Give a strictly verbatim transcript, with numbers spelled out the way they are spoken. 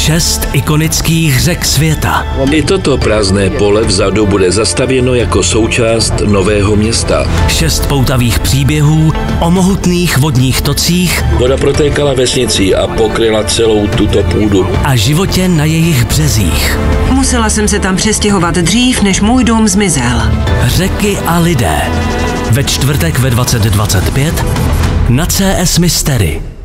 Šest ikonických řek světa. I toto prázdné pole vzadu bude zastavěno jako součást Nového Města. Šest poutavých příběhů o mohutných vodních tocích. Voda protékala vesnicí a pokryla celou tuto půdu. A životě na jejich březích. Musela jsem se tam přestěhovat dřív, než můj dům zmizel. Řeky a lidé. Ve čtvrtek ve dvacet dvacet pět na C S Mystery.